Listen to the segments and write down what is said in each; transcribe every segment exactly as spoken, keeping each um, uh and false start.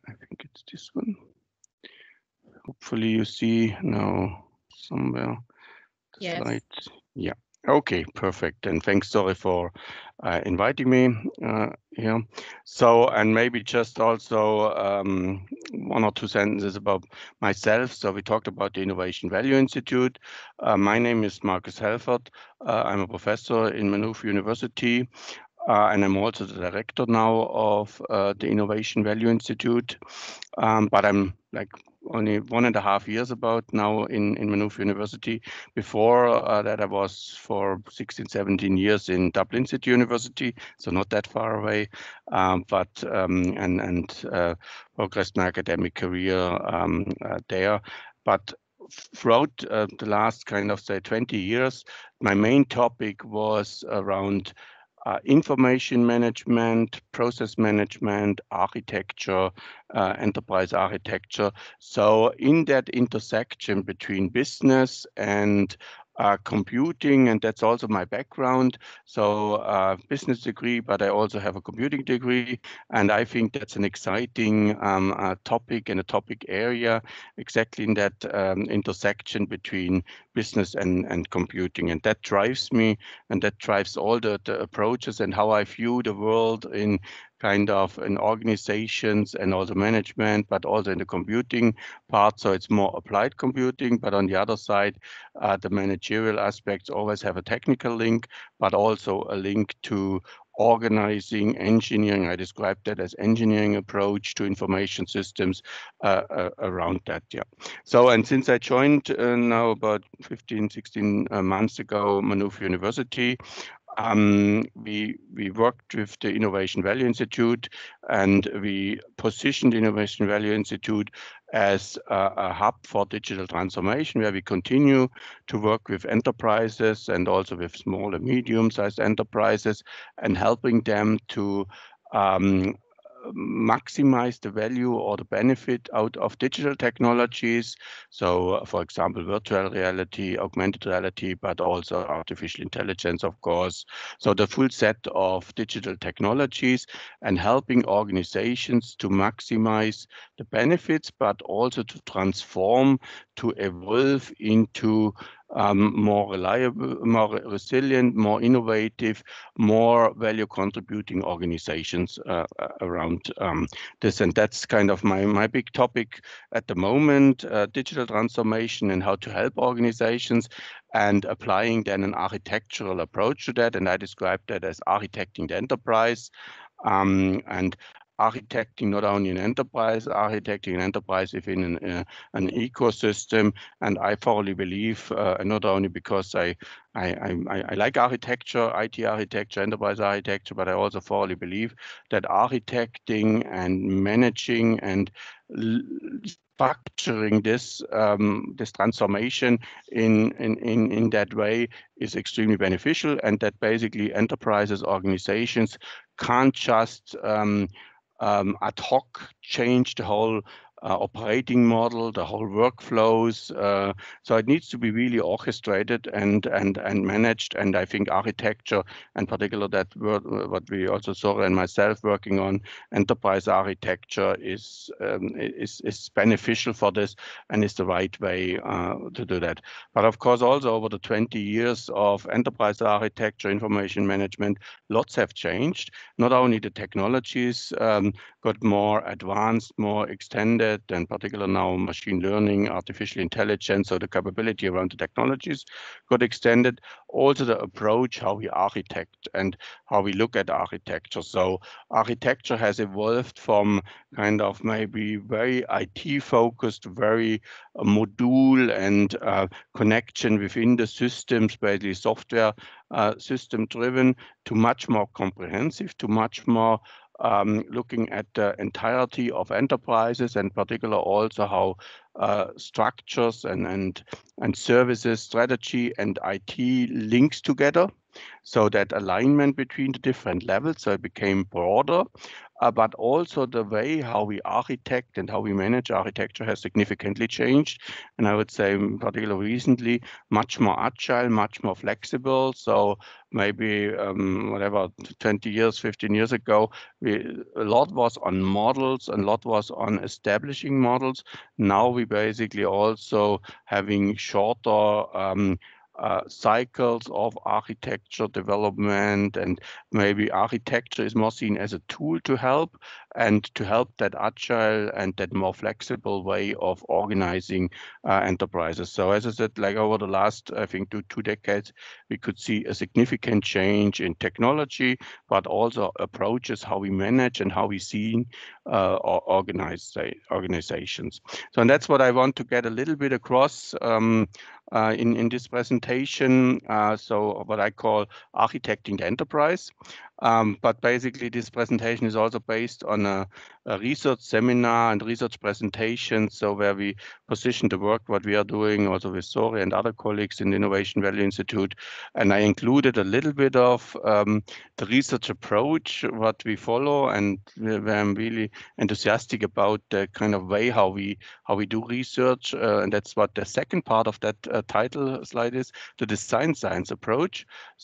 I think it's this one. Hopefully you see now somewhere the Yes. slide. Yeah. Okay, perfect. And thanks, sorry, for uh, inviting me uh, here. So, and maybe just also um, one or two sentences about myself. So we talked about the Innovation Value Institute. Uh, my name is Markus Helfert. Uh, I'm a professor in Maynooth University. Uh, and I'm also the director now of uh, the Innovation Value Institute. Um, but I'm like only one and a half years about now in, in Maynooth University. Before uh, that, I was for sixteen, seventeen years in Dublin City University, so not that far away, um, but um, and, and uh, progressed my academic career um, uh, there. But throughout uh, the last kind of say twenty years, my main topic was around uh, information management, process management, architecture, uh, enterprise architecture. So in that intersection between business and uh, computing, and that's also my background. So uh, business degree, but I also have a computing degree, and I think that's an exciting um, uh, topic and a topic area exactly in that um, intersection between business and, and computing, and that drives me and that drives all the, the approaches and how I view the world in kind of in organizations and also management, but also in the computing part. So it's more applied computing, but on the other side, uh, the managerial aspects always have a technical link, but also a link to organizing, engineering. I described that as engineering approach to information systems uh, uh, around that. Yeah. So, and since I joined uh, now about fifteen, sixteen uh, months ago, Maynooth University, um, we we worked with the Innovation Value Institute, and we positioned the Innovation Value Institute as a, a hub for digital transformation, where we continue to work with enterprises and also with small and medium-sized enterprises, and helping them to um, maximize the value or the benefit out of digital technologies. So, uh, for example, virtual reality, augmented reality, but also artificial intelligence, of course. So the full set of digital technologies, and helping organizations to maximize the benefits, but also to transform, to evolve into um, more reliable, more resilient, more innovative, more value contributing organizations uh, around um, this. And that's kind of my, my big topic at the moment, uh, digital transformation and how to help organizations, and applying then an architectural approach to that. And I describe that as architecting the enterprise. Um, and architecting not only an enterprise, architecting an enterprise within an, uh, an ecosystem. And I thoroughly believe, uh, not only because I, I, I, I like architecture, I T architecture, enterprise architecture, but I also thoroughly believe that architecting and managing and structuring this um, this transformation in, in, in, in that way is extremely beneficial, and that basically enterprises, organizations can't just um, um, ad hoc change the whole uh, operating model, the whole workflows. Uh, so it needs to be really orchestrated and and and managed. And I think architecture, in particular, that word, what we also saw and myself working on, enterprise architecture, is um, is is beneficial for this and is the right way uh, to do that. But of course, also over the twenty years of enterprise architecture, information management, lots have changed. Not only the technologies um, got more advanced, more extended, and particularly now machine learning, artificial intelligence, so the capability around the technologies got extended. Also the approach, how we architect and how we look at architecture. So architecture has evolved from kind of maybe very I T focused, very uh, module and uh, connection within the systems, basically software uh, system driven, to much more comprehensive, to much more um, looking at the entirety of enterprises, and particular also how uh, structures and, and, and services, strategy and I T links together. So that alignment between the different levels, so it became broader, uh, but also the way how we architect and how we manage architecture has significantly changed. And I would say, particularly recently, much more agile, much more flexible. So maybe um, whatever, twenty years, fifteen years ago, we, a lot was on models, and a lot was on establishing models. Now we basically also having shorter um, uh, cycles of architecture development, and maybe architecture is more seen as a tool to help and to help that agile and that more flexible way of organizing uh, enterprises. So as I said, like over the last, I think, two, two decades, we could see a significant change in technology, but also approaches how we manage and how we see uh, organize, organizations. So and that's what I want to get a little bit across um, uh, in, in this presentation. Uh, so what I call architecting the enterprise. Um, but basically, this presentation is also based on a, a research seminar and research presentation. So where we position the work, what we are doing also with Sori and other colleagues in the Innovation Value Institute. And I included a little bit of um, the research approach, what we follow, and where I'm really enthusiastic about the kind of way how we how we do research. Uh, and that's what the second part of that uh, title slide is, the design science approach.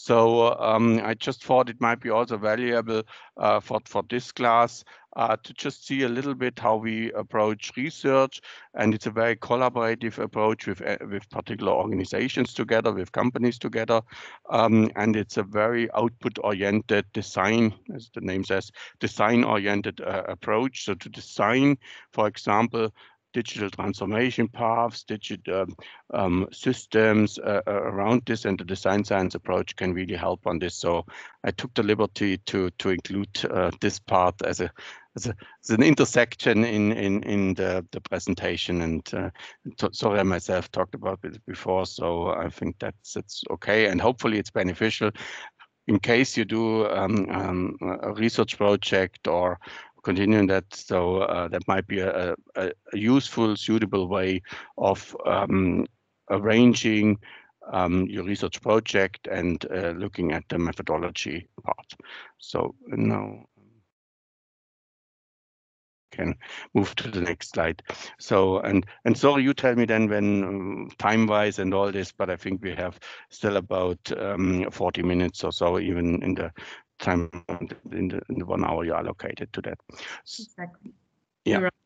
So um, I just thought it might be also valuable uh, for, for this class uh, to just see a little bit how we approach research. And it's a very collaborative approach with, uh, with particular organizations together, with companies together. Um, and it's a very output-oriented design, as the name says, design-oriented uh, approach. So to design, for example, digital transformation paths, digital um, um, systems uh, around this, and the design science approach can really help on this. So I took the liberty to to include uh, this part as a as, a, as an intersection in in in the the presentation. And uh, sorry, I myself talked about it before, so I think that's it's okay, and hopefully it's beneficial in case you do um, um, a research project or continuing that. So uh, that might be a, a, a useful, suitable way of um, arranging um, your research project and uh, looking at the methodology part. So now can move to the next slide. So and and sorry, you tell me then when um, time wise and all this, but I think we have still about um, forty minutes or so, even in the time in the, in the one hour you allocated to that. Exactly. Yeah. Right.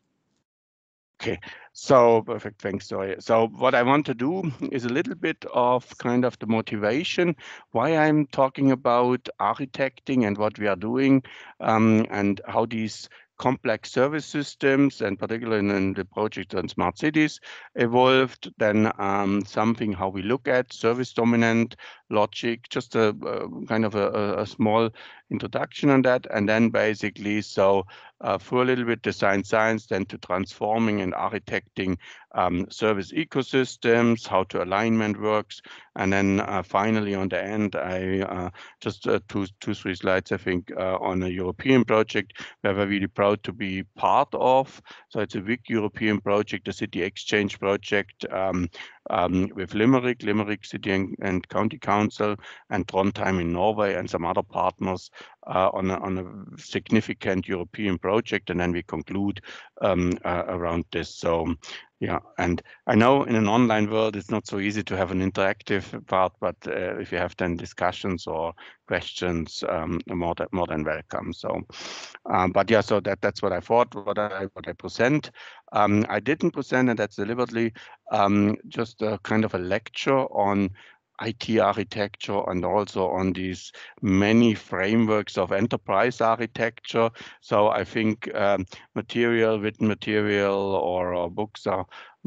Okay, so perfect, thanks, Zoe. So what I want to do is a little bit of kind of the motivation, why I'm talking about architecting and what we are doing, um, and how these complex service systems, and particularly in, in the project on smart cities, evolved. Then um, something how we look at service dominant logic, just a, a kind of a, a small introduction on that, and then basically so uh, for a little bit design science, then to transforming and architecting um, service ecosystems, how to alignment works, and then uh, finally on the end, I uh, just uh, two, two, three slides, I think, uh, on a European project where we're really proud to be part of. So it's a big European project, the City Exchange project um, um, with Limerick, Limerick City and, and County Council, and Trondheim in Norway, and some other partners uh, on, a, on a significant European project, and then we conclude um, uh, around this. So yeah, and I know in an online world it's not so easy to have an interactive part, but uh, if you have then discussions or questions, um, more than more than welcome. So, um, but yeah, so that that's what I thought. What I what I present, um, I didn't present, and that's deliberately um, just a kind of a lecture on I T architecture and also on these many frameworks of enterprise architecture. So I think um, material, written material, or, or books are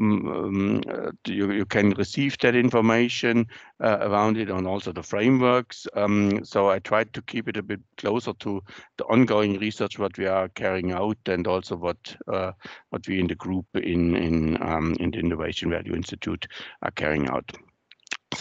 um, uh, you, you can receive that information uh, around it, and also the frameworks. Um, so I tried to keep it a bit closer to the ongoing research what we are carrying out, and also what uh, what we in the group in in um, in the Innovation Value Institute are carrying out. So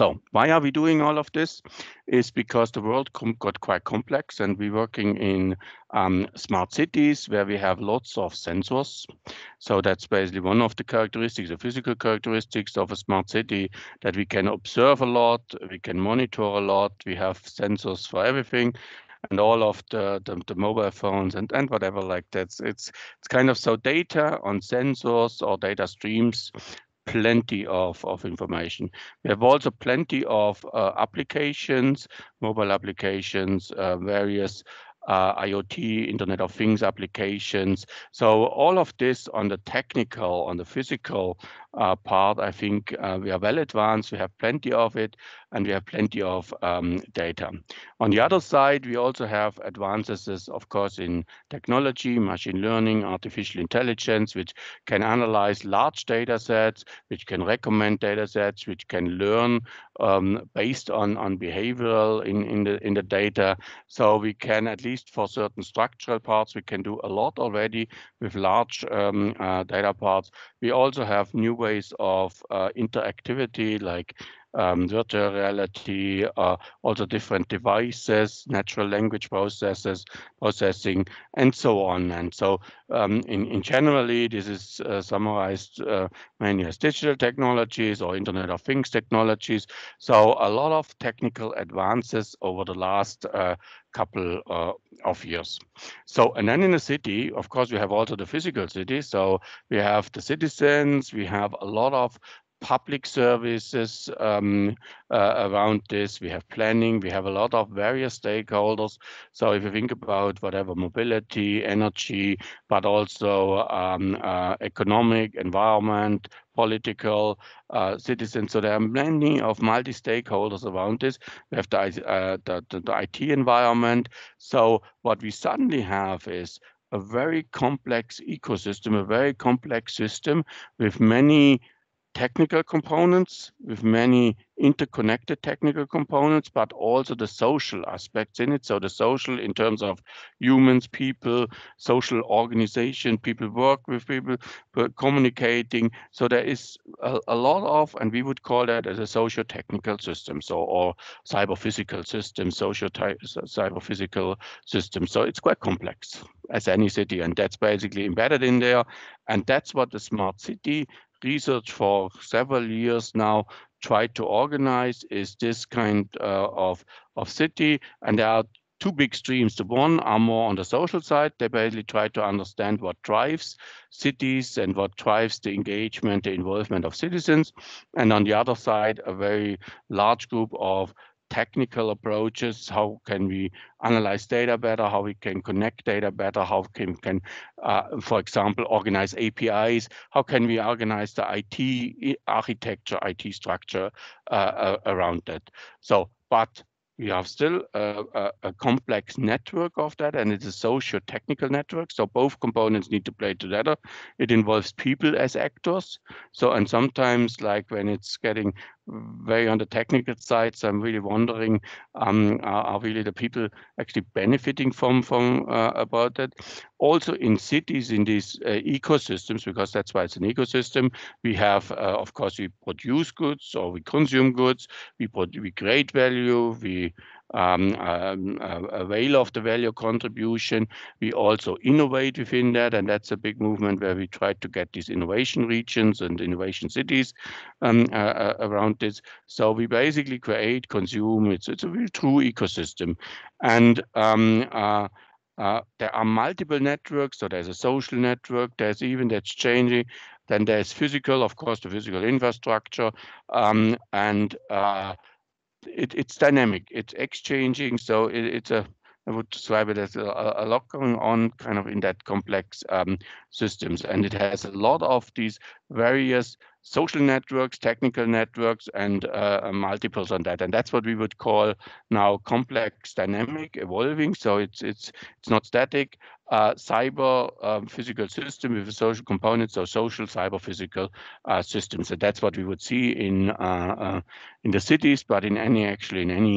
So why are we doing all of this? Is because the world got quite complex, and we're working in um, smart cities where we have lots of sensors. So that's basically one of the characteristics, the physical characteristics of a smart city, that we can observe a lot, we can monitor a lot, we have sensors for everything, and all of the, the, the mobile phones and, and whatever like that. It's, it's kind of so data on sensors or data streams, plenty of, of information. We have also plenty of uh, applications, mobile applications, uh, various uh, IoT, Internet of Things applications. So all of this on the technical, on the physical uh, part, I think uh, we are well advanced. We have plenty of it, and we have plenty of um, data. On the other side, we also have advances, of course, in technology, machine learning, artificial intelligence, which can analyze large data sets, which can recommend data sets, which can learn um, based on, on behavioral in, in, the, in the data. So we can, at least for certain structural parts, we can do a lot already with large um, uh, data parts. We also have new ways of uh, interactivity, like Um, virtual reality, uh, also different devices, natural language processes, processing, and so on. And so um, in, in generally, this is uh, summarized uh, mainly as digital technologies or Internet of Things technologies. So a lot of technical advances over the last uh, couple uh, of years. So, and then in the city, of course, we have also the physical city. So we have the citizens, we have a lot of public services um, uh, around this. We have planning, we have a lot of various stakeholders. So if you think about whatever mobility, energy, but also um, uh, economic, environment, political, uh, citizens. So there are many of multi-stakeholders around this. We have the, uh, the, the, the I T environment. So what we suddenly have is a very complex ecosystem, a very complex system with many technical components, with many interconnected technical components, but also the social aspects in it. So the social in terms of humans, people, social organization, people work with people, communicating. So there is a, a lot of, and we would call that as a socio-technical system, so or cyber-physical system, socio-cyber-physical system. So it's quite complex as any city, and that's basically embedded in there. And that's what the smart city research for several years now tried to organize, is this kind uh, of, of city. And there are two big streams. The one are more on the social side. They basically try to understand what drives cities and what drives the engagement, the involvement of citizens. And on the other side, a very large group of technical approaches. How can we analyze data better? How we can connect data better? How can, can uh, for example, organize A P Is? How can we organize the I T architecture, I T structure uh, uh, around that? So, but we have still a, a, a complex network of that, and it's a socio-technical network. So both components need to play together. It involves people as actors. So, and sometimes, like when it's getting very on the technical side, so I'm really wondering, um, are, are really the people actually benefiting from from uh, about that? Also in cities, in these uh, ecosystems, because that's why it's an ecosystem, we have, uh, of course, we produce goods or we consume goods, we, we create value, we um, um, uh, avail of the value contribution. We also innovate within that, and that's a big movement where we try to get these innovation regions and innovation cities um, uh, around this. So we basically create, consume. It's it's a real true ecosystem, and um, uh, uh, there are multiple networks. So there's a social network. There's even that's changing. Then there's physical, of course, the physical infrastructure, um, and uh, it, it's dynamic, it's exchanging. So it, it's a, I would describe it as a, a lot going on kind of in that complex um, systems. And it has a lot of these various social networks, technical networks, and uh, multiples on that. And that's what we would call now complex, dynamic, evolving. So it's it's it's not static. Uh, cyber um, physical system with a social component, so social cyber physical uh, systems. And that's what we would see in uh, uh, in the cities, but in any actually in any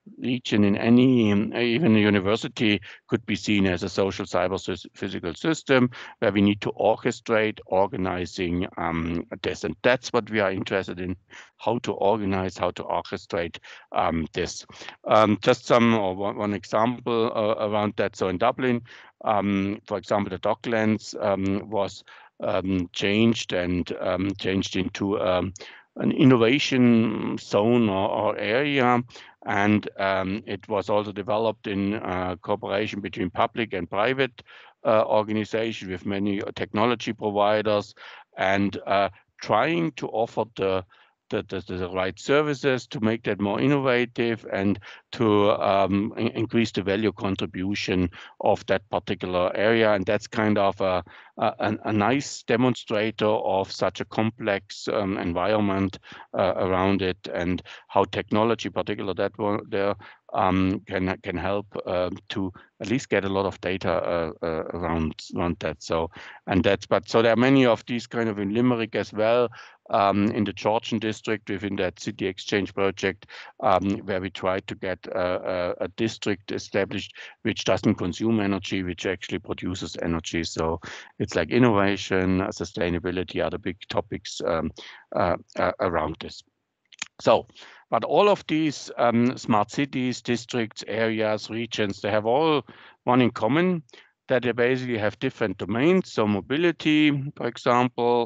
region in any, even a university, could be seen as a social cyber physical system where we need to orchestrate organizing um, this. And that's what we are interested in, how to organize, how to orchestrate um, this. Um, just some or one, one example uh, around that. So in Dublin, um, for example, the Docklands um, was um, changed and um, changed into um, an innovation zone or, or area. And um, it was also developed in uh, cooperation between public and private uh, organizations with many technology providers, and uh, trying to offer the the, the, the right services to make that more innovative and to um, increase the value contribution of that particular area. And that's kind of a, a, a nice demonstrator of such a complex um, environment uh, around it, and how technology, particularly that one there, um, can can help uh, to at least get a lot of data uh, uh, around around that. So and that's but so there are many of these kind of in Limerick as well. Um, in the Georgian district within that city exchange project, um, where we try to get a, a, a district established which doesn't consume energy, which actually produces energy. So it's like innovation, sustainability are the big topics um, uh, uh, around this. So, but all of these um, smart cities, districts, areas, regions, they have all one in common, that they basically have different domains. So mobility, for example,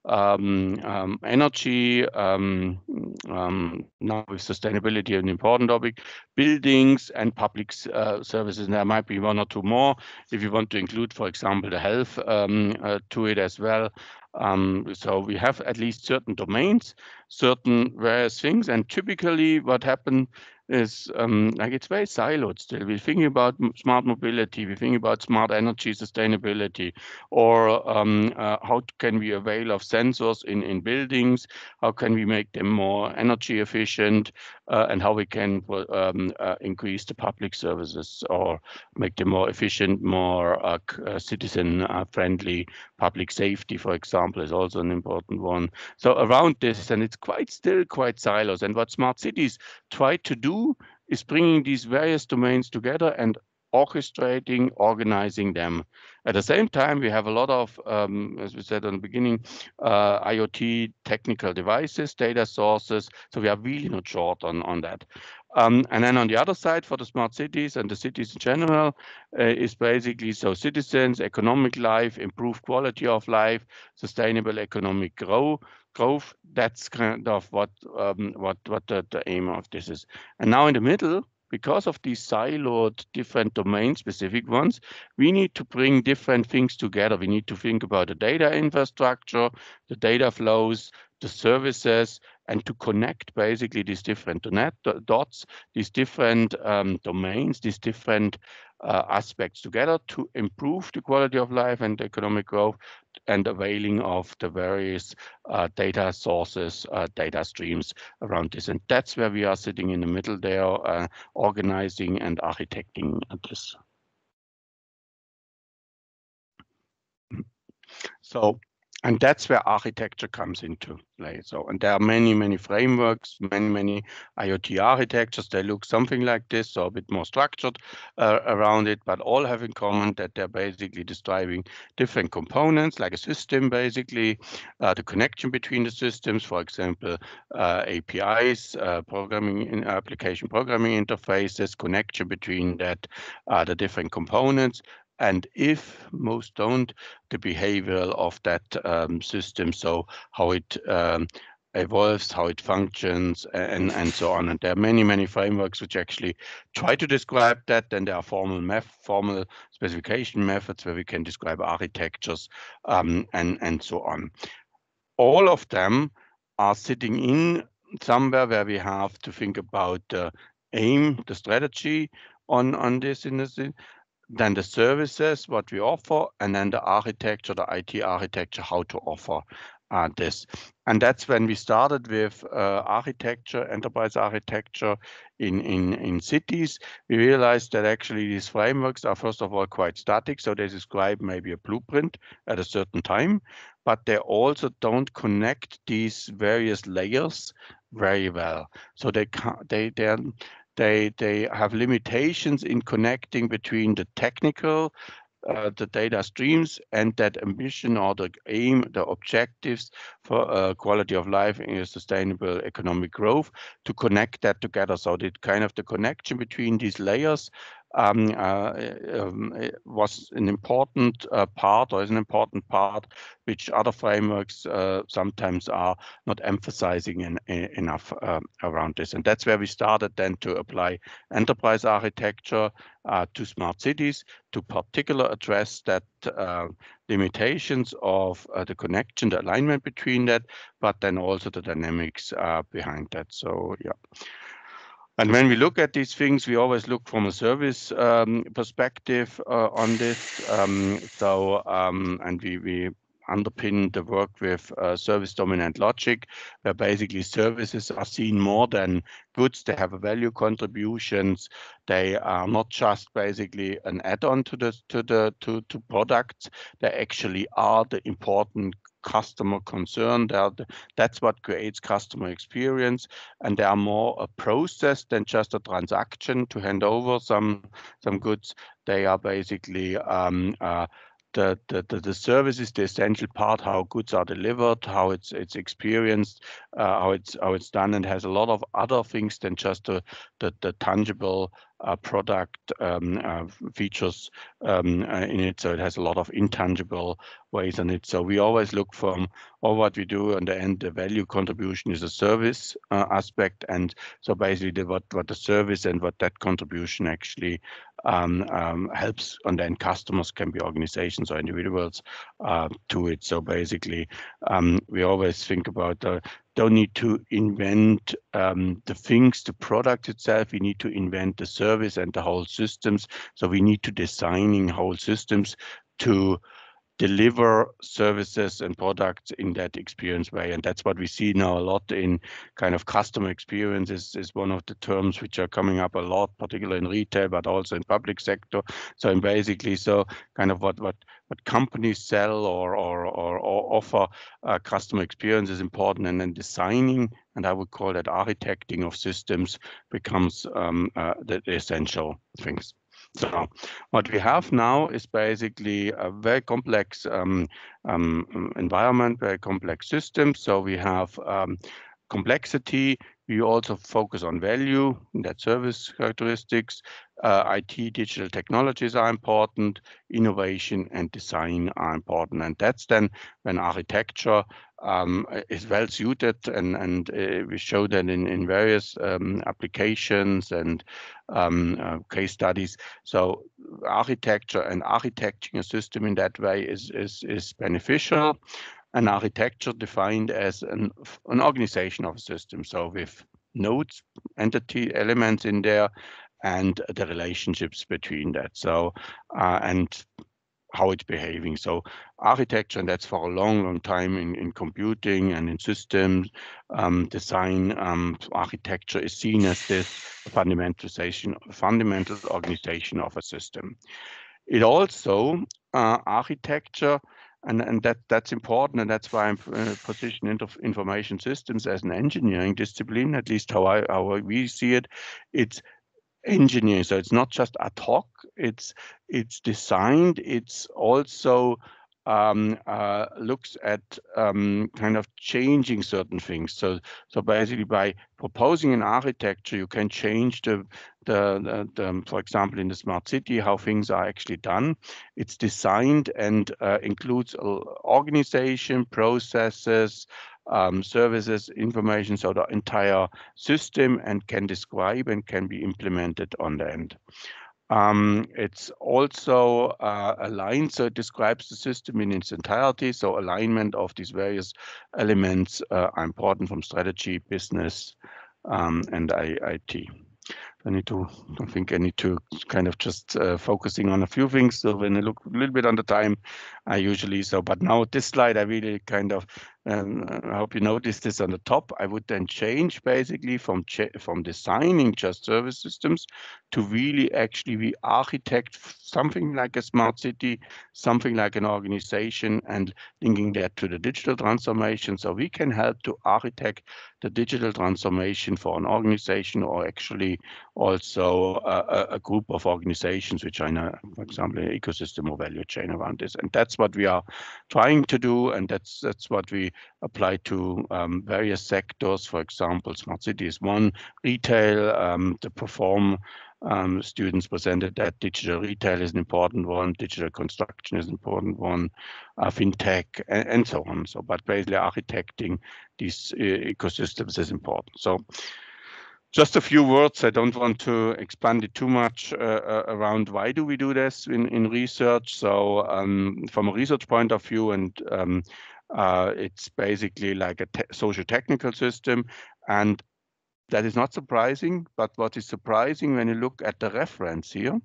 um, um, energy, um, um, now with sustainability an important topic, buildings and public uh, services. And there might be one or two more if you want to include, for example, the health um, uh, to it as well. Um, so we have at least certain domains, certain various things, and typically what happens is um, like it's very siloed still. We're thinking about smart mobility, we're thinking about smart energy sustainability, or um, uh, how can we avail of sensors in, in buildings, how can we make them more energy efficient, uh, and how we can um, uh, increase the public services or make them more efficient, more uh, uh, citizen-friendly. Public safety, for example, is also an important one. So around this, and it's quite still quite silos. And what smart cities try to do is bringing these various domains together and orchestrating, organizing them. At the same time, we have a lot of, um, as we said in the beginning, uh, IoT technical devices, data sources. So we are really not short on, on that. Um, and then on the other side, for the smart cities and the cities in general, uh, is basically so citizens, economic life, improved quality of life, sustainable economic grow, growth. That's kind of what um, what what the, the aim of this is. And now in the middle, because of these siloed different domain specific ones, we need to bring different things together. We need to think about the data infrastructure, the data flows, the services, and to connect basically these different net dots, these different um, domains, these different uh, aspects together to improve the quality of life and economic growth and availing of the various uh, data sources, uh, data streams around this. And that's where we are sitting in the middle there, uh, organizing and architecting this. So, and that's where architecture comes into play. So, and there are many, many frameworks, many, many IoT architectures. They look something like this, so a bit more structured uh, around it, but all have in common that they're basically describing different components, like a system, basically, uh, the connection between the systems, for example, uh, A P Is, uh, programming in application programming interfaces, connection between that, uh, the different components. And if most don't, the behavior of that um, system, so how it um, evolves, how it functions, and, and so on. And there are many, many frameworks which actually try to describe that. Then there are formal math, formal specification methods where we can describe architectures um, and, and so on. All of them are sitting in somewhere where we have to think about the aim, the strategy on, on this in this, then the services, what we offer, and then the architecture, the I T architecture, how to offer uh, this. And that's when we started with uh, architecture, enterprise architecture in, in, in cities. We realized that actually these frameworks are, first of all, quite static. So they describe maybe a blueprint at a certain time, but they also don't connect these various layers very well. So they, they, they're they they have limitations in connecting between the technical, uh, the data streams, and that ambition or the aim, the objectives for uh, quality of life and sustainable economic growth, to connect that together. So the kind of the connection between these layers um, uh, um, was an important uh, part, or is an important part, which other frameworks uh, sometimes are not emphasizing in, in, enough uh, around this. And that's where we started then to apply enterprise architecture uh, to smart cities, to particular address that uh, limitations of uh, the connection, the alignment between that, but then also the dynamics uh, behind that. So yeah. And when we look at these things, we always look from a service um, perspective uh, on this. Um, so, um, and we, we underpin the work with uh, service dominant logic, where basically services are seen more than goods. They have a value contributions. They are not just basically an add-on to the to the to, to products. They actually are the important customer concern. The, that's what creates customer experience, and they are more a process than just a transaction to hand over some some goods. They are basically um, uh, the, the, the, the service is the essential part, how goods are delivered, how it's it's experienced, uh, how it's how it's done, and has a lot of other things than just the the, the tangible uh, product um, uh, features um, uh, in it. So it has a lot of intangible ways in it. So we always look from all what we do, and the end the value contribution is a service uh, aspect, and so basically the, what what the service and what that contribution actually um, um, helps, and then customers can be organizations or individuals uh, to it. So basically um, we always think about the don't need to invent um, the things, the product itself. We need to invent the service and the whole systems. So we need to designing whole systems to deliver services and products in that experience way. And that's what we see now a lot in kind of customer experience is, is one of the terms which are coming up a lot, particularly in retail, but also in public sector. So in basically, so kind of what what what companies sell or or or, or offer uh, customer experience is important, and then designing, and I would call that architecting of systems, becomes um, uh, the, the essential things. So what we have now is basically a very complex um, um, environment, very complex system. So we have um, complexity. We also focus on value, that service characteristics. Uh, I T, digital technologies are important. Innovation and design are important. And that's then when architecture um, is well suited, and, and uh, we show that in, in various um, applications and um, uh, case studies. So architecture and architecting a system in that way is, is, is beneficial. An architecture defined as an, an organization of a system. So with nodes, entity elements in there, and the relationships between that. So, uh, and how it's behaving. So architecture, and that's for a long, long time in, in computing and in systems um, design, um, architecture is seen as this fundamentalization, fundamental organization of a system. It also, uh, architecture, and, and that, that's important, and that's why I'm uh, positioned into information systems as an engineering discipline, at least how, I, how we see it. It's engineering, so it's not just ad hoc, it's it's designed, it's also um, uh, looks at um, kind of changing certain things. So so basically by proposing an architecture, you can change the the, the, the for example in the smart city, how things are actually done. It's designed and uh, includes organization, processes, um, services, information, so the entire system, and can describe and can be implemented on the end. Um, it's also uh, aligned, so it describes the system in its entirety. So alignment of these various elements uh, are important from strategy, business, um, and I T. I need to, I think I need to kind of just uh, focusing on a few things. So when I look a little bit on the time, I usually so, but now this slide, I really kind of, um, I hope you notice this on the top. I would then change basically from from designing just service systems to really actually we architect something like a smart city, something like an organization, and linking that to the digital transformation. So we can help to architect the digital transformation for an organization, or actually also a, a group of organizations which are in a, for example, an ecosystem or value chain around this. And that's what we are trying to do, and that's that's what we apply to um, various sectors. For example, smart city is one, retail, um, the perform um, students presented that digital retail is an important one, digital construction is an important one, uh, fintech, and, and so on. So, but basically architecting these uh, ecosystems is important. So just a few words. I don't want to expand it too much uh, around why do we do this in, in research. So um, from a research point of view, and um, uh, it's basically like a te socio-technical system, and that is not surprising. But what is surprising when you look at the reference here,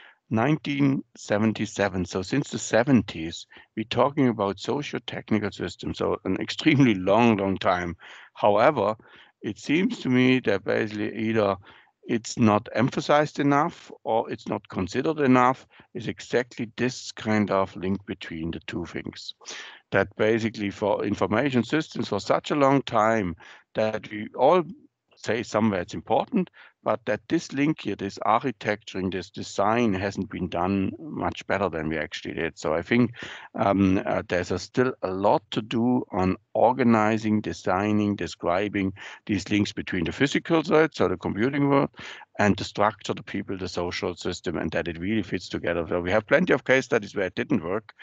nineteen seventy-seven. So since the seventies, we're talking about socio-technical systems. So an extremely long, long time. However, it seems to me that basically either it's not emphasized enough or it's not considered enough, is exactly this kind of link between the two things. That basically for information systems for such a long time that we all say somewhere it's important, but that this link here, this architecturing, this design hasn't been done much better than we actually did. So I think um, uh, there's a still a lot to do on organizing, designing, describing these links between the physical side, so the computing world, and the structure, the people, the social system, and that it really fits together. So we have plenty of case studies where it didn't work.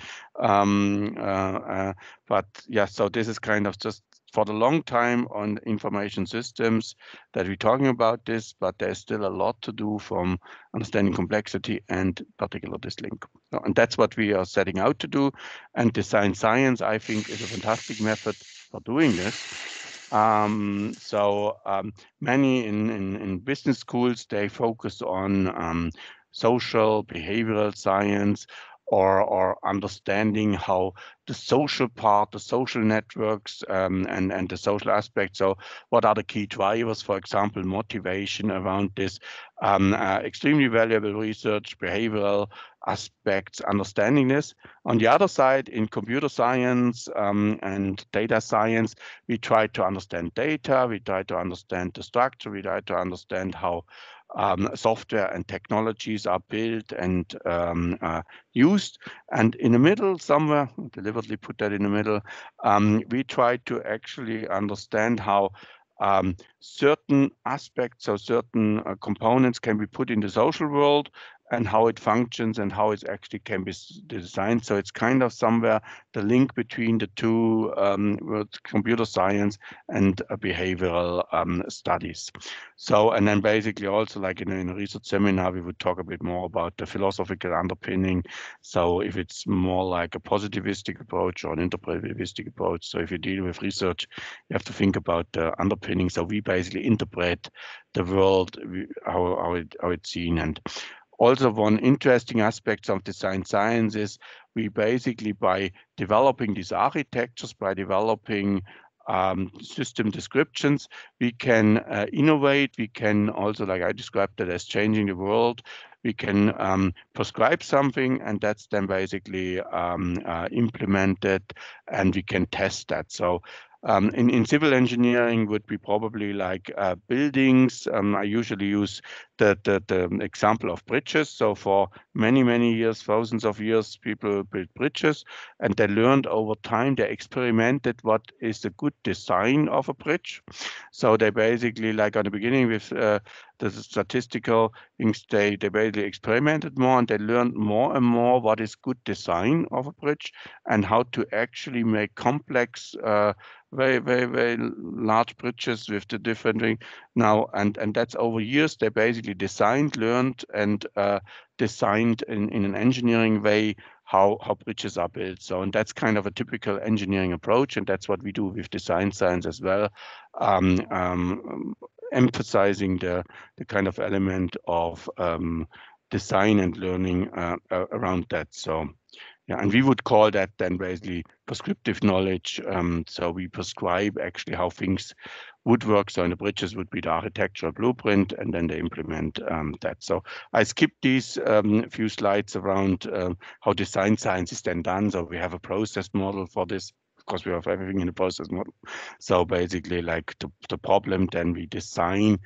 Um, uh, uh, but yeah, so this is kind of just for the long time on information systems that we're talking about this, but there's still a lot to do from understanding complexity and particular this link. And that's what we are setting out to do. And design science, I think, is a fantastic method for doing this. Um, so um, many in, in, in business schools, they focus on um, social, behavioral science, or, or understanding how the social part, the social networks, um, and, and the social aspect. So what are the key drivers, for example, motivation around this? Um, uh, extremely valuable research, behavioral aspects, understanding this. On the other side, in computer science um, and data science, we try to understand data, we try to understand the structure, we try to understand how Um, software and technologies are built and um, uh, used. And in the middle somewhere, deliberately put that in the middle, um, we try to actually understand how um, certain aspects or certain uh, components can be put in the social world and how it functions and how it actually can be designed. So it's kind of somewhere the link between the two um, computer science and uh, behavioral um, studies. So, and then basically also like in a, in a research seminar, we would talk a bit more about the philosophical underpinning. So if it's more like a positivistic approach or an interpretivistic approach. So if you deal with research, you have to think about the underpinning. So we basically interpret the world, how, how, it, how it's seen. And also one interesting aspect of design science is we basically, by developing these architectures, by developing um, system descriptions, we can uh, innovate. We can also, like I described it as changing the world, we can um, prescribe something, and that's then basically um, uh, implemented, and we can test that. So Um, in, in civil engineering would be probably like uh, buildings. Um, I usually use the, the, the example of bridges. So for many, many years, thousands of years, people built bridges, and they learned over time, they experimented what is the good design of a bridge. So they basically, like on the beginning with uh, the statistical things, they, they basically experimented more, and they learned more and more what is good design of a bridge and how to actually make complex uh, very, very, very large bridges with the different thing now, and and that's over years. They basically designed, learned, and uh, designed in in an engineering way how how bridges are built. So, and that's kind of a typical engineering approach, and that's what we do with design science as well, um, um, emphasizing the the kind of element of um, design and learning uh, around that. So. Yeah, and we would call that then basically prescriptive knowledge. Um, so we prescribe actually how things would work. So in the bridges would be the architectural blueprint, and then they implement um, that. So I skipped these um, few slides around um, how design science is then done. So we have a process model for this. Of course, we have everything in the process model. So basically, like the, the problem, then we design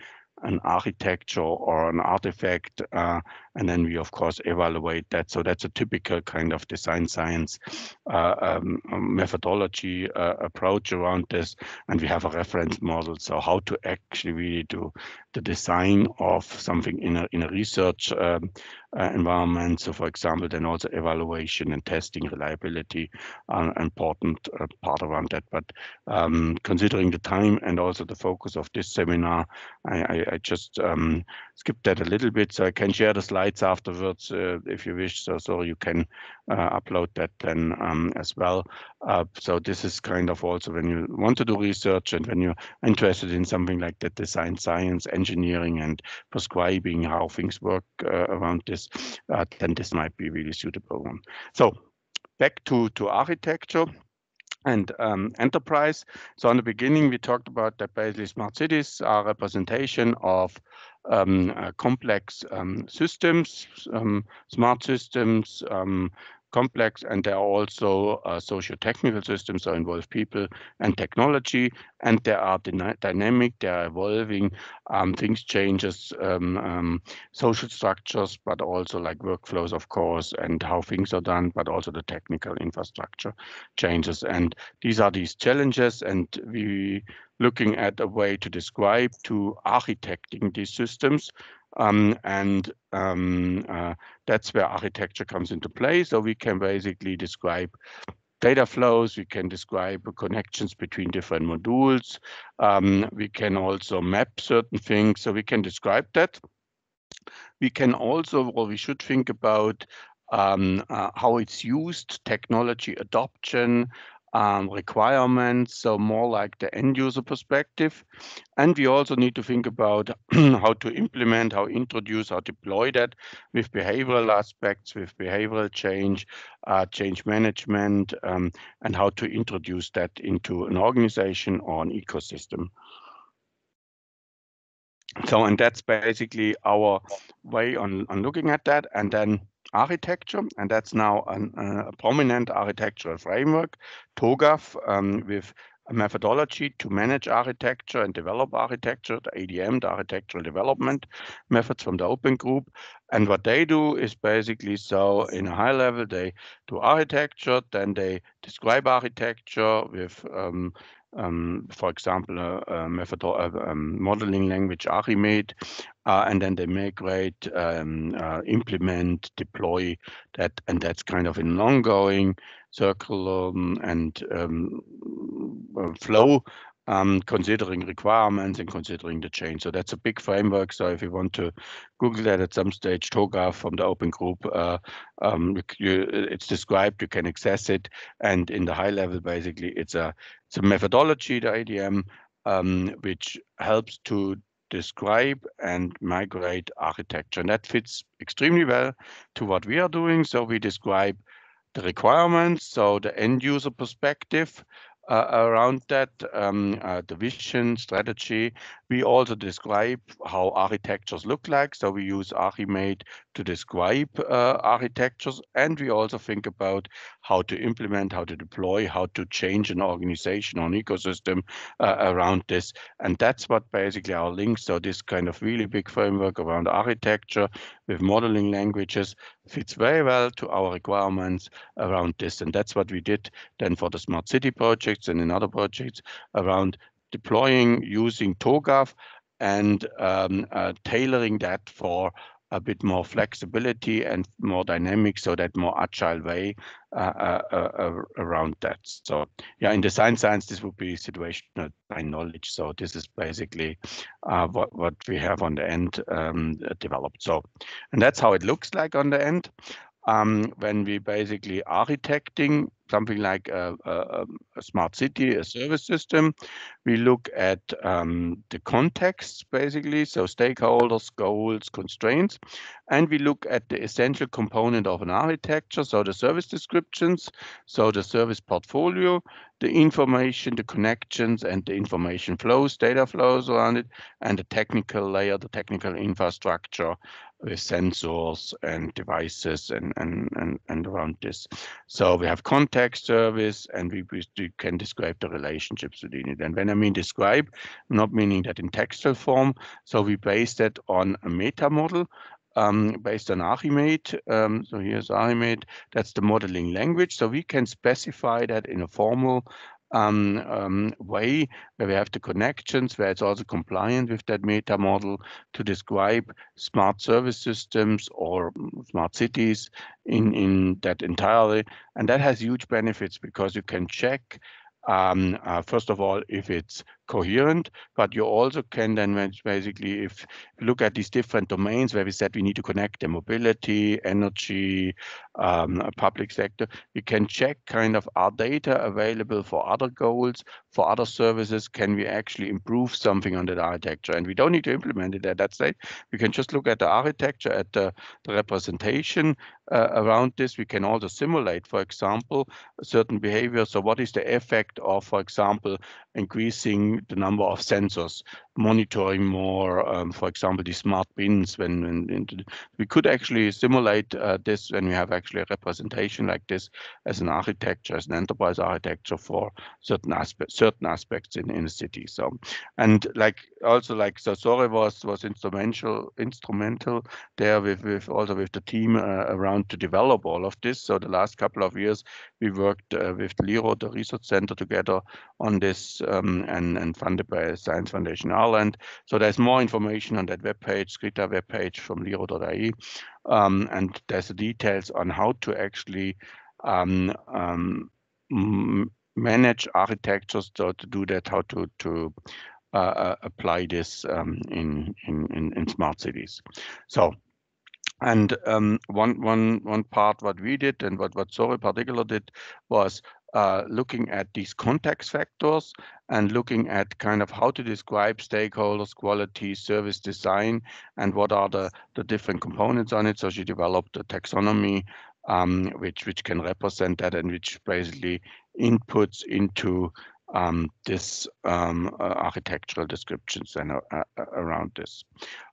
an architecture or an artifact, uh, and then we of course evaluate that. So that's a typical kind of design science uh, um, methodology uh, approach around this, and we have a reference model. So how to actually really do the design of something in a in a research um, uh, environment. So for example, then also evaluation and testing reliability are an important uh, part around that. But um, considering the time and also the focus of this seminar, I, I, I just um, skipped that a little bit. So I can share the slides afterwards uh, if you wish. So, so you can uh, upload that then um, as well. Uh, so this is kind of also when you want to do research and when you're interested in something like that, design science, engineering, and prescribing how things work uh, around this, uh, then this might be really suitable one. So back to, to architecture and um, enterprise. So in the beginning, we talked about that basically smart cities are a representation of um, uh, complex um, systems, um, smart systems, um, complex, and there are also uh, socio-technical systems that involve people and technology, and they are dynamic, they are evolving, um, things changes, um, um, social structures, but also like workflows, of course, and how things are done, but also the technical infrastructure changes. And these are these challenges, and we looking at a way to describe to architecting these systems. Um, and um, uh, that's where architecture comes into play. So we can basically describe data flows, we can describe connections between different modules. Um, we can also map certain things, so we can describe that. We can also, or we should think about um, uh, how it's used, technology adoption, um, requirements, so more like the end user perspective. And we also need to think about how to implement, how introduce, how deploy that with behavioral aspects, with behavioral change, uh, change management, um, and how to introduce that into an organization or an ecosystem. So, and that's basically our way on, on looking at that. And then architecture, and that's now an, uh, a prominent architectural framework, TOGAF, um, with a methodology to manage architecture and develop architecture, the A D M, the architectural development methods from the Open Group. And what they do is basically, so in a high level, they do architecture, then they describe architecture with um, Um, for example, a, a method, a, um, modeling language Archimate, uh, and then they migrate, um, uh, implement, deploy that, and that's kind of an ongoing circle um, and um, flow, um, considering requirements and considering the change. So that's a big framework. So if you want to Google that at some stage, TOGAF from the Open Group, uh, um, you, it's described, you can access it, and in the high level, basically, it's a it's a methodology, the A D M, um, which helps to describe and migrate architecture. And that fits extremely well to what we are doing. So we describe the requirements, so the end user perspective uh, around that, um, uh, the vision, strategy. We also describe how architectures look like. So we use Archimate to describe uh, architectures, and we also think about how to implement, how to deploy, how to change an organization or an ecosystem uh, around this. And that's what basically our links. So this kind of really big framework around architecture with modeling languages fits very well to our requirements around this. And that's what we did then for the smart city projects and in other projects around deploying using TOGAF and um, uh, tailoring that for a bit more flexibility and more dynamic, so that more agile way uh, uh, uh, around that. So yeah, in design science, this would be situational design knowledge. So this is basically uh, what, what we have on the end um, developed. So, and that's how it looks like on the end. Um, when we basically architecting something like a, a, a smart city, a service system, we look at um, the context basically, so stakeholders, goals, constraints, and we look at the essential component of an architecture, so the service descriptions, so the service portfolio, the information, the connections, and the information flows, data flows around it, and the technical layer, the technical infrastructure with sensors and devices and, and, and, and around this. So we have context service, and we, we can describe the relationships within it. And when I mean describe, I'm not meaning that in textual form. So we base that on a meta model. Um, based on Archimate. Um, so here's Archimate. That's the modeling language. So we can specify that in a formal um, um, way where we have the connections, where it's also compliant with that meta model to describe smart service systems or smart cities in, in that entirely. And that has huge benefits because you can check um, uh, first of all, if it's coherent, but you also can then basically, if you look at these different domains where we said we need to connect the mobility, energy, um, public sector, we can check kind of our data available for other goals, for other services. Can we actually improve something on that architecture? And we don't need to implement it at that state. We can just look at the architecture, at the, the representation uh, around this. We can also simulate, for example, certain behavior. So what is the effect of, for example, increasing the number of sensors, monitoring more, um, for example, the smart bins. When, when we could actually simulate uh, this when we have actually a representation like this as an architecture, as an enterprise architecture for certain aspects, certain aspects in in a city. So, and like also like Sasore was was instrumental instrumental there with with also with the team uh, around to develop all of this. So the last couple of years we worked uh, with Liro, the research center, together on this um, and, and funded by Science Foundation Ireland. So there's more information on that webpage, Skrita webpage from liro dot I E. Um, and there's the details on how to actually um, um, manage architectures, so to do that, how to, to uh, apply this um, in, in, in smart cities. So And um, one one one part what we did and what what Sore particular did was uh, looking at these context factors and looking at kind of how to describe stakeholders, quality, service design, and what are the the different components on it. So she developed a taxonomy um, which which can represent that and which basically inputs into um, this um, uh, architectural descriptions and uh, uh, around this.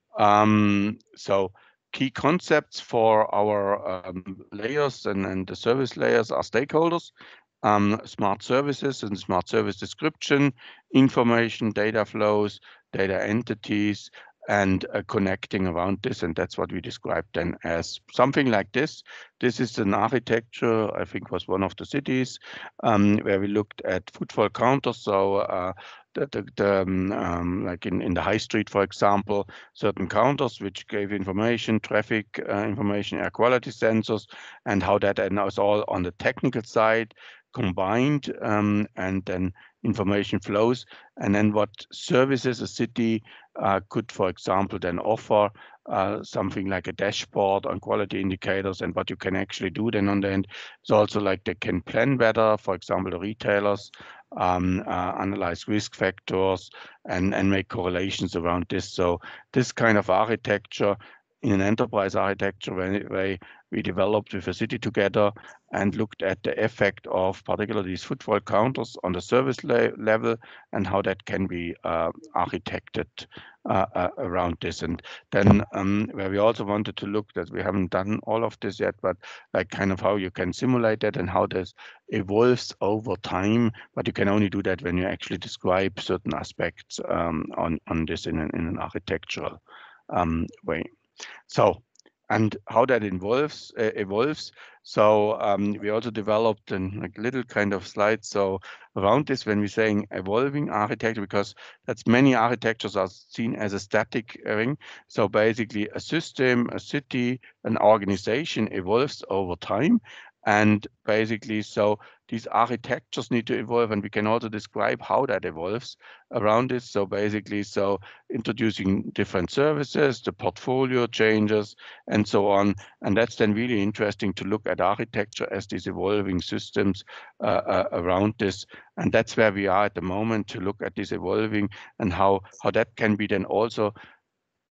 Um, so key concepts for our um, layers and, and the service layers are stakeholders, um, smart services and smart service description, information, data flows, data entities, and uh, connecting around this. And that's what we described then as something like this. This is an architecture, I think was one of the cities, um, where we looked at footfall counters. So uh, the, the, the um, um, like in, in the high street, for example, certain counters which gave information, traffic uh, information, air quality sensors, and how that and was all on the technical side combined, um, and then information flows, and then what services a city uh, could, for example, then offer uh, something like a dashboard on quality indicators, and what you can actually do then on the end. It's also like they can plan better, for example, the retailers um, uh, analyze risk factors and, and make correlations around this. So this kind of architecture in an enterprise architecture where we developed with a city together and looked at the effect of particularly these footfall counters on the service le level and how that can be uh, architected uh, uh, around this. And then um, where we also wanted to look that we haven't done all of this yet, but like kind of how you can simulate that and how this evolves over time. But you can only do that when you actually describe certain aspects um, on, on this in an, in an architectural um, way. So, and how that involves uh, evolves. So um, we also developed a like, little kind of slide. So around this, when we're saying evolving architecture, because that's many architectures are seen as a static ring. So basically, a system, a city, an organization evolves over time. And basically, so these architectures need to evolve, and we can also describe how that evolves around this. So basically, so introducing different services, the portfolio changes, and so on. And that's then really interesting to look at architecture as these evolving systems uh, uh, around this. And that's where we are at the moment, to look at this evolving and how, how that can be then also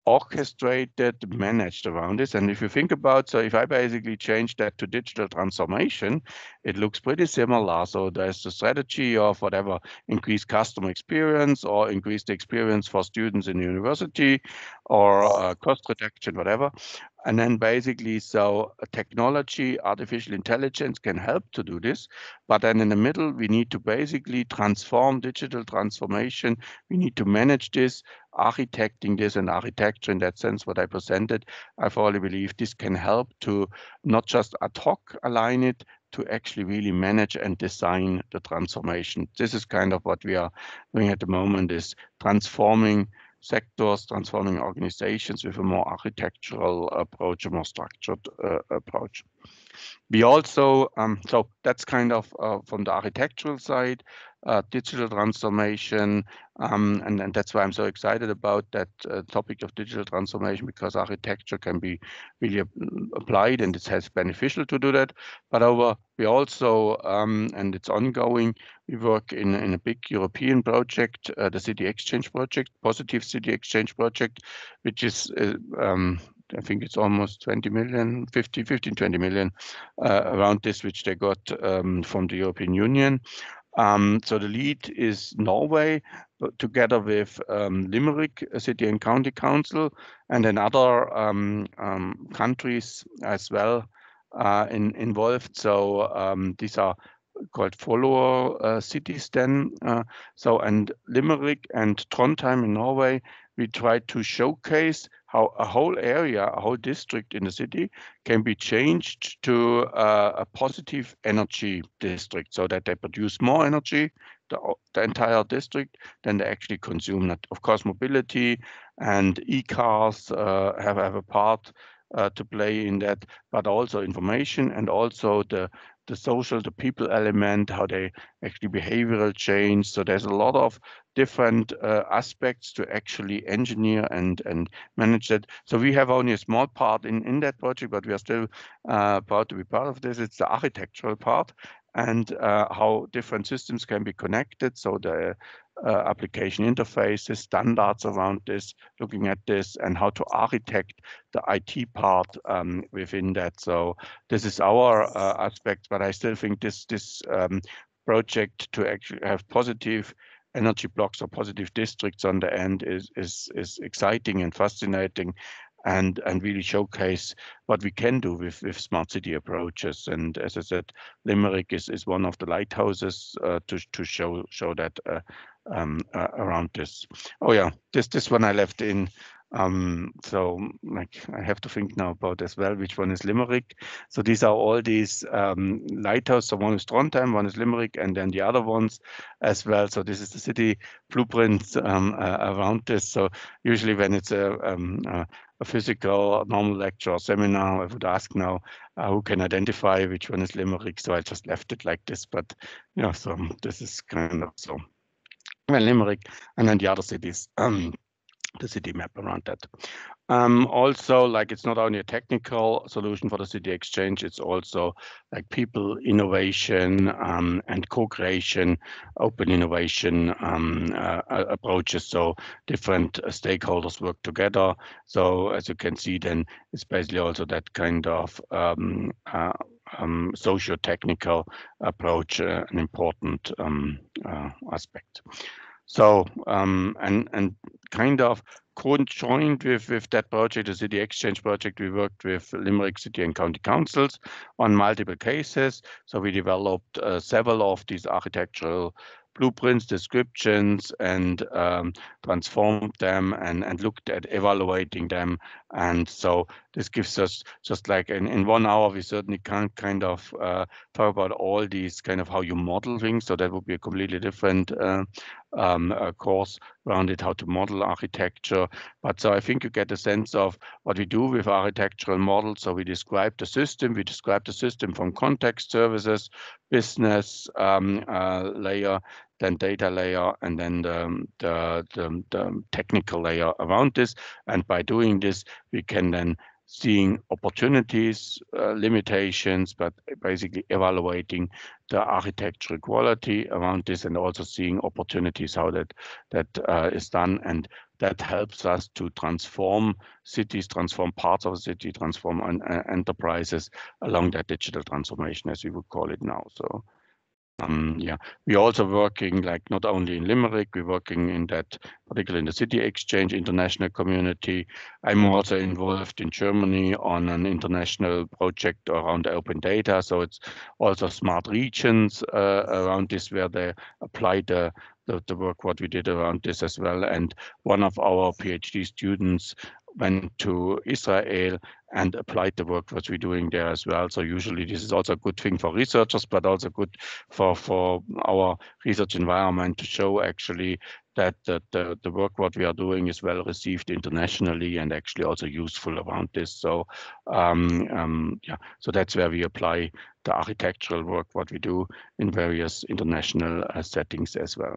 orchestrated, managed around this. And if you think about, so if I basically change that to digital transformation, it looks pretty similar. So there's the strategy of whatever, increase customer experience or increase the experience for students in university or uh, cost reduction, whatever. And then basically, so technology, artificial intelligence can help to do this. But then in the middle, we need to basically transform digital transformation. We need to manage this, architecting this and architecture in that sense, what I presented. I fully believe this can help to not just ad hoc align it, to actually really manage and design the transformation. This is kind of what we are doing at the moment, is transforming sectors, transforming organizations with a more architectural approach, a more structured uh, approach. We also, um, so that's kind of uh, from the architectural side, uh, digital transformation, um, and, and that's why I'm so excited about that uh, topic of digital transformation, because architecture can be really applied and it has beneficial to do that. But over, we also, um, and it's ongoing, we work in, in a big European project, uh, the City Exchange project, Positive City Exchange project, which is uh, um, I think it's almost twenty million, fifteen, fifteen, twenty million uh, around this, which they got um, from the European Union. Um, so the lead is Norway, together with um, Limerick City and County Council, and then other um, um, countries as well uh, in, involved. So um, these are called follower uh, cities then. Uh, so, and Limerick and Trondheim in Norway, we try to showcase how a whole area, a whole district in the city can be changed to uh, a positive energy district, so that they produce more energy, the, the entire district, than they actually consume. That, of course, mobility and e-cars uh, have, have a part uh, to play in that, but also information and also the the social, the people element, how they actually behavioral change. So there's a lot of different uh, aspects to actually engineer and and manage that. So we have only a small part in in that project, but we are still uh, proud to be part of this. It's the architectural part and uh, how different systems can be connected. So the uh, application interfaces, standards around this, looking at this, and how to architect the I T part um, within that. So this is our uh, aspect, but I still think this this um, project to actually have positive energy blocks or positive districts on the end is is is exciting and fascinating, and and really showcase what we can do with with smart city approaches. And as I said, Limerick is is one of the lighthouses uh, to to show show that uh, um, uh, around this. Oh yeah, this this one I left in. Um, so like I have to think now about as well which one is Limerick. So these are all these um, lighthouses. So one is Trondheim, one is Limerick, and then the other ones as well. So this is the city blueprint um, uh, around this. So usually when it's a, um, uh, a physical normal lecture or seminar, I would ask now uh, who can identify which one is Limerick. So I just left it like this. But yeah, so this is kind of so. Well, Limerick, and then the other cities. Um, the city map around that. Um, also, like it's not only a technical solution for the city exchange, it's also like people innovation um, and co-creation, open innovation um, uh, approaches. So different uh, stakeholders work together. So as you can see, then it's basically also that kind of um, uh, um, socio-technical approach, uh, an important um, uh, aspect. So um, and and kind of conjoined with with that project, the City Exchange project, we worked with Limerick City and County Councils on multiple cases. So we developed uh, several of these architectural blueprints, descriptions, and um, transformed them and, and looked at evaluating them. And so this gives us just like in, in one hour, we certainly can't kind of uh, talk about all these kind of how you model things. So that would be a completely different uh, um, uh, course around it, how to model architecture. But so I think you get a sense of what we do with architectural models. So we describe the system, we describe the system from context services, business um, uh, layer, then data layer, and then the, the, the, the technical layer around this. And by doing this, we can then seeing opportunities, uh, limitations, but basically evaluating the architectural quality around this, and also seeing opportunities how that that uh, is done, and that helps us to transform cities, transform parts of the city, transform uh, enterprises along that digital transformation, as we would call it now. So. Um, yeah, we're also working like not only in Limerick, we're working in that, particularly in the City Exchange international community. I'm also involved in Germany on an international project around open data. So it's also smart regions uh, around this where they apply the, the, the work what we did around this as well. And one of our PhD students went to Israel and applied the work what we're doing there as well. So usually this is also a good thing for researchers, but also good for, for our research environment to show actually that, that the, the work what we are doing is well received internationally and actually also useful around this. So um, um, yeah, so that's where we apply the architectural work what we do in various international uh, settings as well.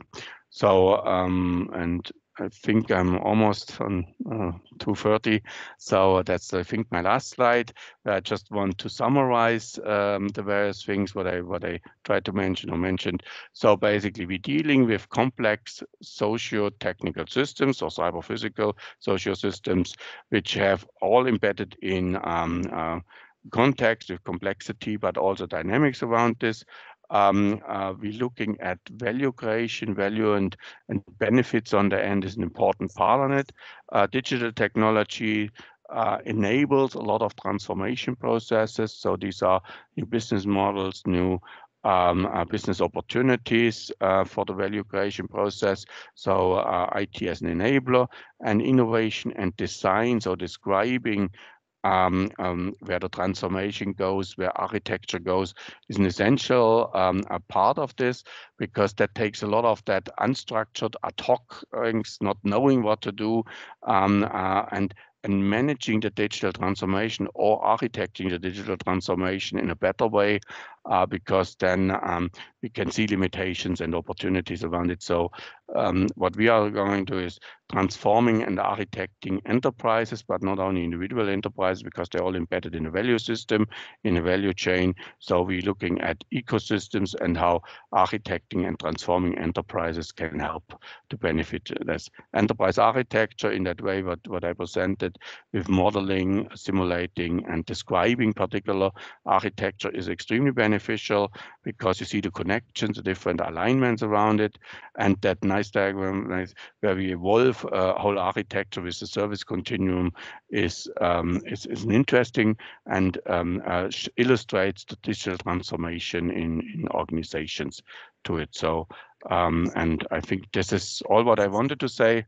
So um, and I think I'm almost on uh, two thirty. So that's, I think, my last slide. I just want to summarize um, the various things what I what I tried to mention or mentioned. So basically, we're dealing with complex socio-technical systems or cyber-physical socio-systems, which have all embedded in um, uh, context with complexity, but also dynamics around this. Um, uh, we're looking at value creation, value and, and benefits on the end is an important part on it. Uh, digital technology uh, enables a lot of transformation processes. So these are new business models, new um, uh, business opportunities uh, for the value creation process. So uh, I T as an enabler, and innovation and design, so describing Um, um, where the transformation goes, where architecture goes, is an essential um, a part of this, because that takes a lot of that unstructured ad hoc things, not knowing what to do, um, uh, and and managing the digital transformation or architecting the digital transformation in a better way, uh, because then um, we can see limitations and opportunities around it. So um, what we are going to do is transforming and architecting enterprises, but not only individual enterprises, because they're all embedded in a value system, in a value chain. So we're looking at ecosystems and how architecting and transforming enterprises can help to benefit this. Enterprise architecture in that way, what, what I presented with modeling, simulating, and describing particular architecture is extremely beneficial, because you see the connections, the different alignments around it, and that nice diagram nice, where we evolve uh, whole architecture with the service continuum is um, is, is an interesting and um, uh, illustrates the digital transformation in, in organizations to it. So um, and I think this is all what I wanted to say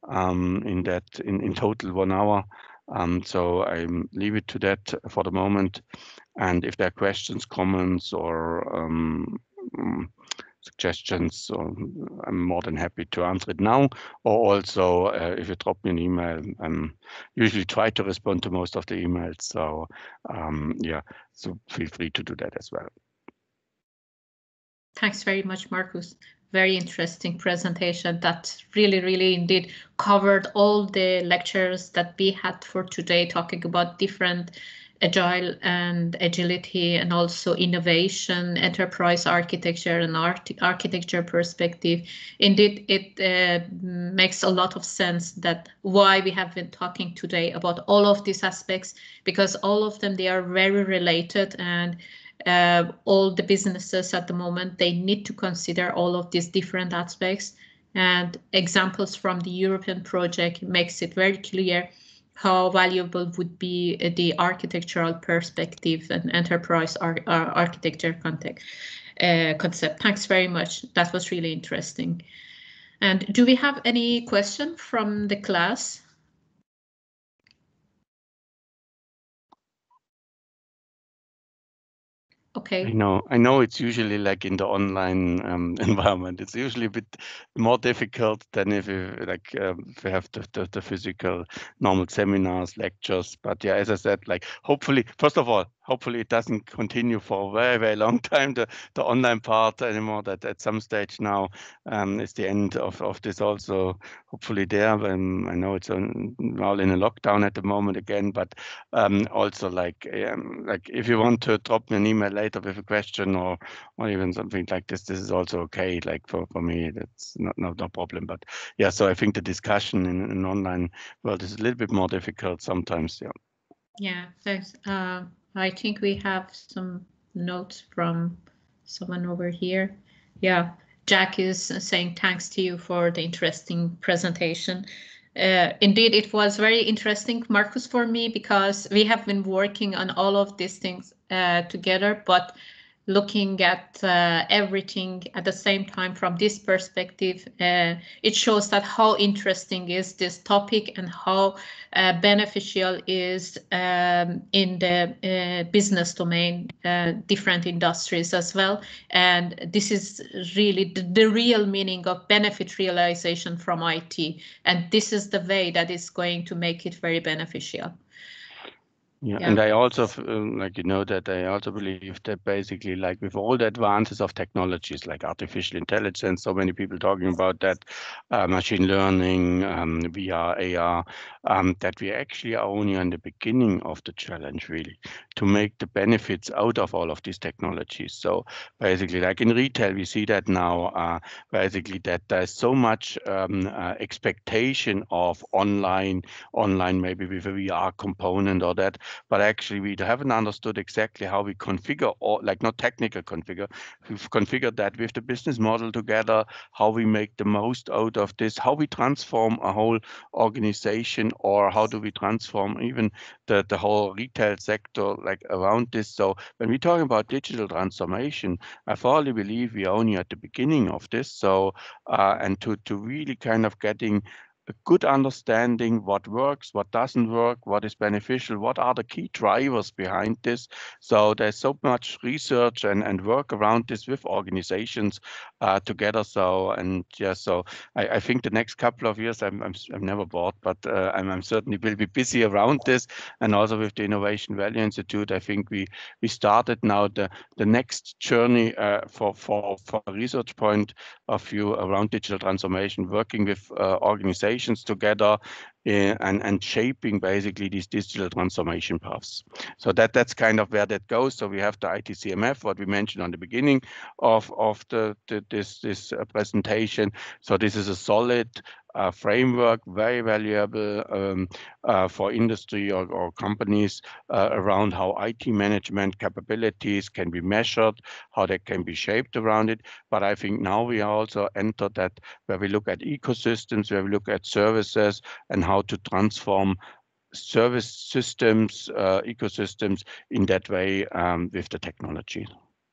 um, in that in, in total one hour. Um, so I leave it to that for the moment. And if there are questions, comments, or um, suggestions, so I'm more than happy to answer it now. Or also, uh, if you drop me an email, I'm usually try to respond to most of the emails. So um, yeah, so feel free to do that as well. Thanks very much, Markus. Very interesting presentation that really, really indeed covered all the lectures that we had for today, talking about different agile and agility and also innovation, enterprise architecture and art architecture perspective. Indeed, it uh, makes a lot of sense that why we have been talking today about all of these aspects, because all of them, they are very related, and Uh, all the businesses at the moment, they need to consider all of these different aspects, and examples from the European project makes it very clear how valuable would be the architectural perspective and enterprise ar ar architecture context, uh, concept. Thanks very much. That was really interesting. And do we have any question from the class? Okay. I know, I know it's usually like in the online um, environment, it's usually a bit more difficult than if you like um, if you have the, the, the physical normal seminars, lectures. But yeah, as I said, like hopefully, first of all, hopefully it doesn't continue for a very, very long time, the, the online part anymore, that at some stage now um, is the end of, of this also, hopefully there. Um, I know it's on, all in a lockdown at the moment again, but um, also like, um, like if you want to drop me an email later with a question or, or even something like this, this is also okay. Like for, for me, that's not, not no problem. But yeah, so I think the discussion in an online world is a little bit more difficult sometimes. Yeah. Yeah, thanks. Uh, I think we have some notes from someone over here. Yeah, Jack is saying thanks to you for the interesting presentation. Uh, indeed, it was very interesting, Marcus, for me, because we have been working on all of these things uh, together, but looking at uh, everything at the same time from this perspective, uh, it shows that how interesting is this topic and how uh, beneficial is um, in the uh, business domain, uh, different industries as well. And this is really the, the real meaning of benefit realization from I T. And this is the way that is going to make it very beneficial. Yeah, yeah, and I also, um, like, you know, that I also believe that basically, like with all the advances of technologies like artificial intelligence, so many people talking about that, uh, machine learning, um, V R, A R, um, that we actually are only on the beginning of the challenge, really, to make the benefits out of all of these technologies. So basically, like in retail, we see that now, uh, basically that there's so much um, uh, expectation of online, online maybe with a V R component or that, but actually we haven't understood exactly how we configure, or like not technical configure, we've configured that with the business model together, how we make the most out of this, how we transform a whole organization, or how do we transform even the, the whole retail sector like around this. So when we're talking about digital transformation, I fully believe we are only at the beginning of this. So uh, and to, to really kind of getting a good understanding what works, what doesn't work, what is beneficial, what are the key drivers behind this. So there's so much research and, and work around this with organizations uh, together. So, and yeah, so I, I think the next couple of years, I'm, I'm, I'm never bored, but uh, I'm, I'm certainly will be busy around this. And also with the Innovation Value Institute, I think we, we started now the, the next journey uh, for, for, for a research point of view around digital transformation, working with uh, organizations together uh, and, and shaping basically these digital transformation paths. So that, that's kind of where that goes. So we have the I T C M F, what we mentioned on the beginning of, of the, the this, this uh, presentation. So this is a solid uh, framework, very valuable um, uh, for industry or, or companies uh, around how I T management capabilities can be measured, how they can be shaped around it. But I think now we are also entered that where we look at ecosystems, where we look at services and how to transform service systems, uh, ecosystems in that way um, with the technology.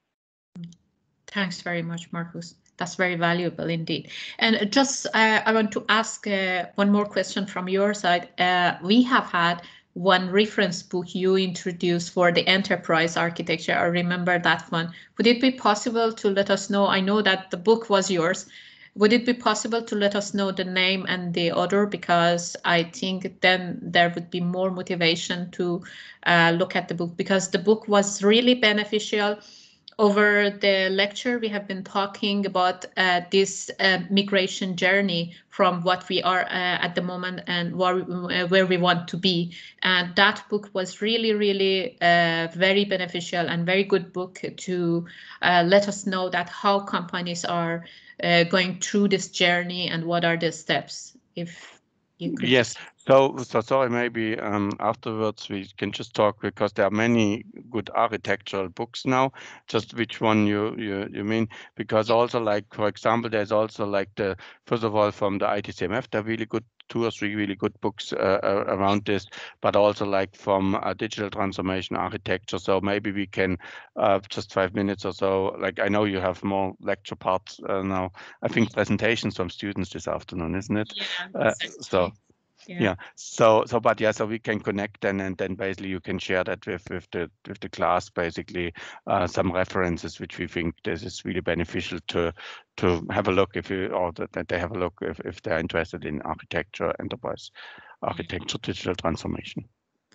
Thanks very much, Marcus. That's very valuable indeed. And just uh, I want to ask uh, one more question from your side. Uh, we have had one reference book you introduced for the enterprise architecture. I remember that one. Would it be possible to let us know? I know that the book was yours. Would it be possible to let us know the name and the author? Because I think then there would be more motivation to uh, look at the book, because the book was really beneficial. Over the lecture, we have been talking about uh, this uh, migration journey from what we are uh, at the moment and where, uh, where we want to be. And that book was really, really uh, very beneficial and very good book to uh, let us know that how companies are uh, going through this journey and what are the steps. If you could. Yes. So, so sorry, maybe um, afterwards we can just talk, because there are many good architectural books now. Just which one you you, you mean? Because also, like, for example, there's also like the, first of all, from the I T C M F, there are really good two or three really good books uh, around this, but also like from uh, digital transformation architecture. So maybe we can uh, just five minutes or so, like, I know you have more lecture parts uh, now, I think presentations from students this afternoon, isn't it? Yeah, exactly. uh, so yeah. yeah. So so but yeah, so we can connect then, and then basically you can share that with with the with the class, basically uh, some references which we think this is really beneficial to to have a look, if you, or that they have a look if, if they're interested in architecture, enterprise architecture, digital transformation.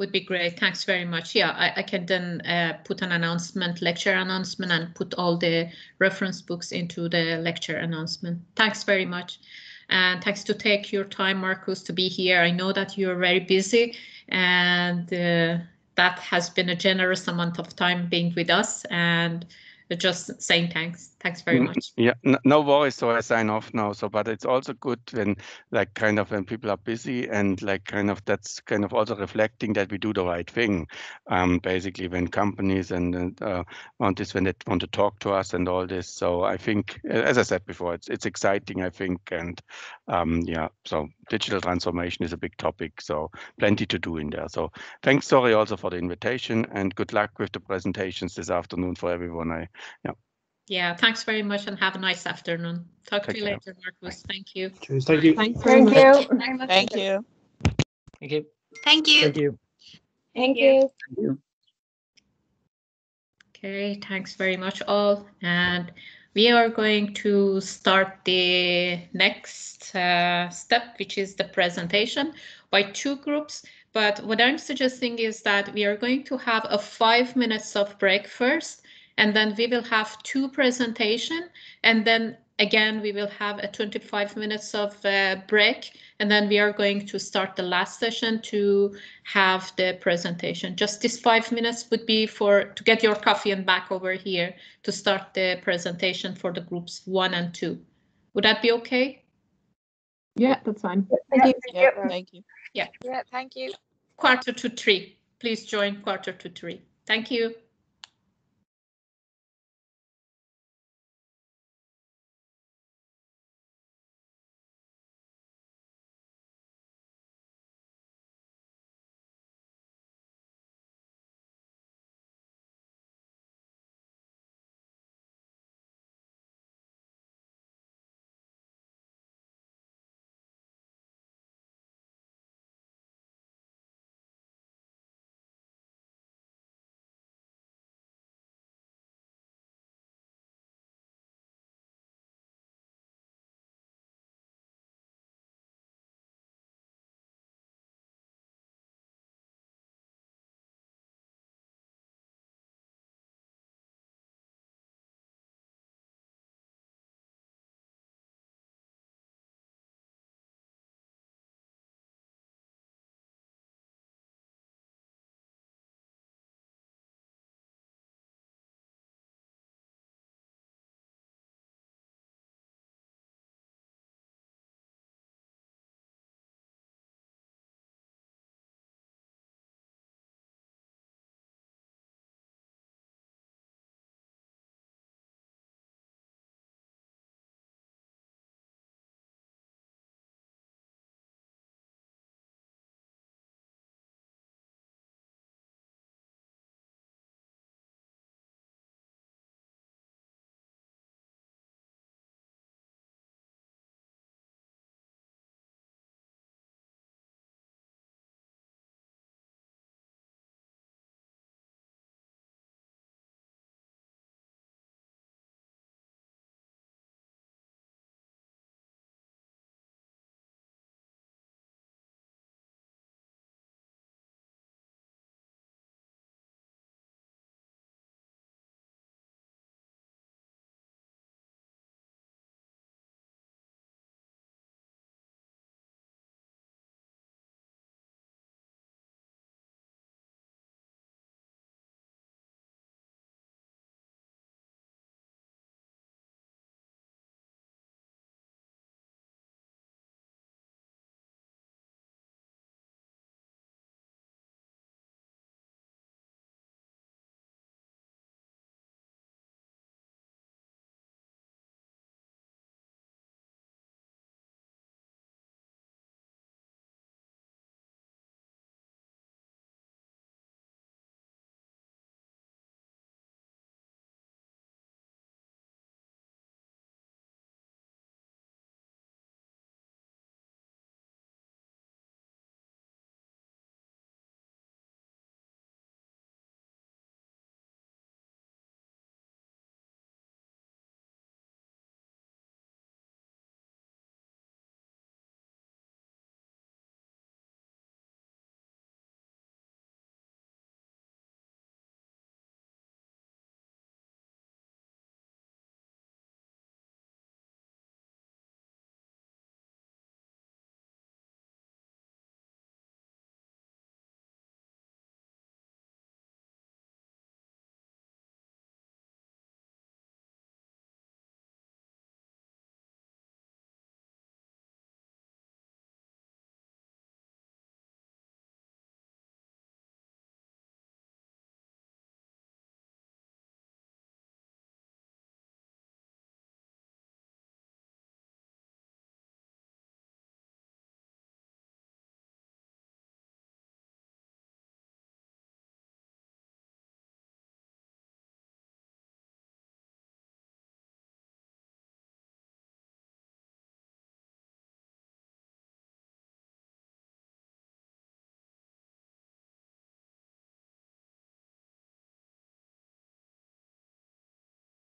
would be great. Thanks very much. Yeah, I, I can then uh, put an announcement, lecture announcement, and put all the reference books into the lecture announcement. Thanks very much. And thanks to take your time, Marcus, to be here. I know that you're very busy, and uh, that has been a generous amount of time being with us, and just saying thanks. Thanks very much. Yeah, no, no worries. So I sign off now. So, but it's also good when, like, kind of when people are busy and like kind of that's kind of also reflecting that we do the right thing. Um, basically, when companies and uh, want this, when they want to talk to us and all this. So I think, as I said before, it's it's exciting. I think, and um, yeah. So digital transformation is a big topic. So plenty to do in there. So thanks, sorry, also for the invitation, and good luck with the presentations this afternoon for everyone. I yeah. Yeah, thanks very much and have a nice afternoon. Talk Take to you care. later, Marcus. Thank you. Cheers. Thank you. Thanks very Thank much. you. Thank you. Thank you. Thank you. Thank you. Thank you. Thank you. Okay, thanks very much all. And we are going to start the next uh, step, which is the presentation by two groups. But what I'm suggesting is that we are going to have a five minutes of break first, and then we will have two presentation, and then again we will have a twenty-five minutes of uh, break, and then we are going to start the last session to have the presentation. Just this five minutes would be for to get your coffee and back over here to start the presentation for the groups one and two. Would that be okay? Yeah, that's fine. Thank you. Yeah, thank you. Yeah. Yeah, thank you. Quarter to three. Please join quarter to three. Thank you.